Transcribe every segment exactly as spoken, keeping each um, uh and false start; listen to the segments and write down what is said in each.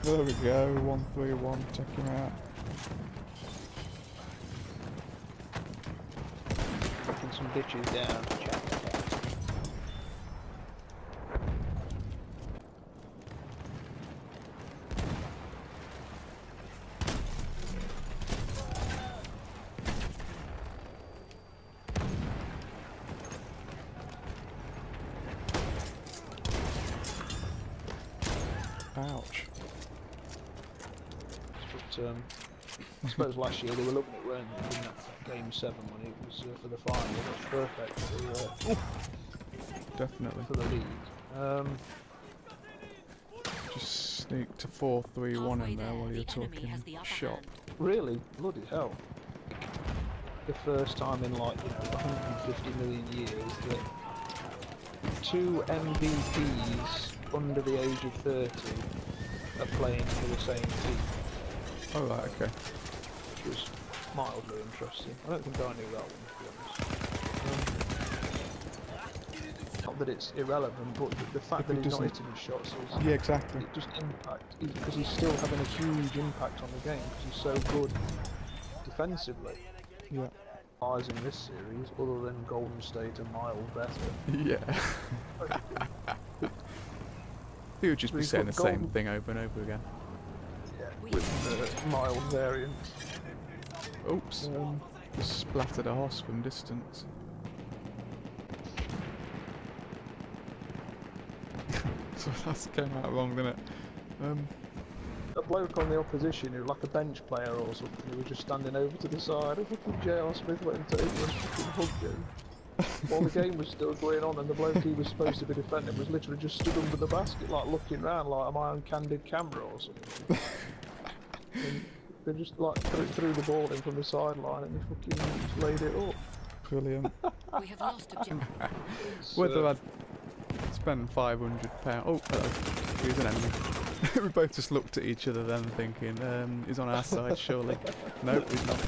There we go, one three one, check him out. Taking some ditches down. Check that out. Ouch. But, um, I suppose last year they were looking at when in that game seven when it was uh, for the final. It was perfect for, uh, Definitely. for the league. Um, Just sneak to four three one in there while you're talking shop. really, bloody hell! The first time in like you know one hundred fifty million years that two M V Ps under the age of thirty are playing for the same team. Oh right, okay. Which was mildly interesting. I don't think I knew that one, to be honest. Um, not that it's irrelevant, but the, the fact If that it he's not doesn't- hitting his shots is Yeah, exactly. it just impact because he's still having a huge impact on the game because he's so good defensively. Yeah. Eyes in this series, other than Golden State, are mild better. Yeah. He would just be We've saying the got same golden- thing over and over again. Yeah, with uh, mild variants. Oops. Um, Just splattered a horse from distance. So that came out wrong, didn't it? Um, a bloke on the opposition who, like a bench player or something, who was just standing over to the side. And fucking J R Smith went over and fucking hugged him. While the game was still going on, and the bloke he was supposed to be defending was literally just stood under the basket, like looking round, like, am I on candid camera or something? And they just like threw, threw the ball in from the sideline and they fucking just laid it up. brilliant. We have lost objective. Whether I'd spend five hundred pounds. Oh, hello. Here's an enemy. We both just looked at each other then, thinking, um, he's on our side, surely. Nope, he's not.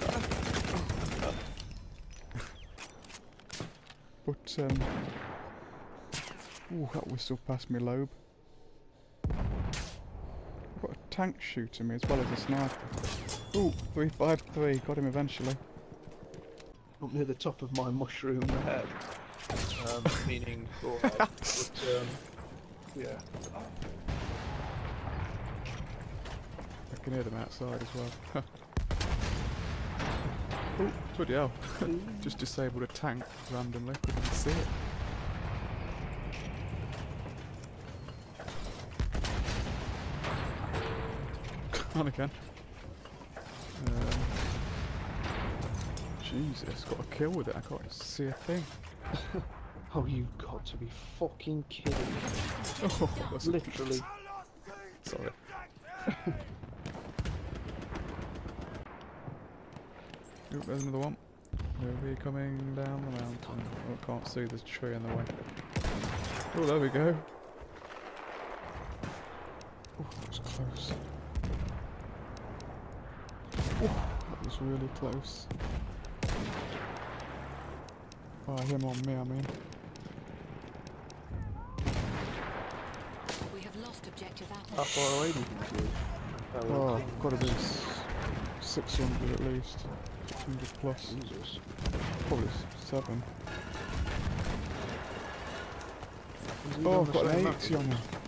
But, um. Ooh, that whistle past me lobe. I've got a tank shooting me as well as a sniper. Ooh, three five three, got him eventually. Up near the top of my mushroom head. Um, meaning forehead. But, um, yeah. I can hear them outside as well. Oh, bloody hell. Just disabled a tank randomly, couldn't see it. On again. Um, Jesus, got a kill with it, I can't see a thing. Oh, you've got to be fucking kidding me. Oh, that's Literally. Sorry. Oop, there's another one. Where are we coming down the mountain? Oh, I can't see, there's a tree in the way. Oh, there we go. Oh, that was close. Oh, that was really close. Oh, him on me, I mean. We have lost objective How Apple. far away do you think he is? Oh, gotta be six hundred at least. six hundred plus. Jesus. Probably seven. Is he Oh, on I've the got same an map eighty as on me. us?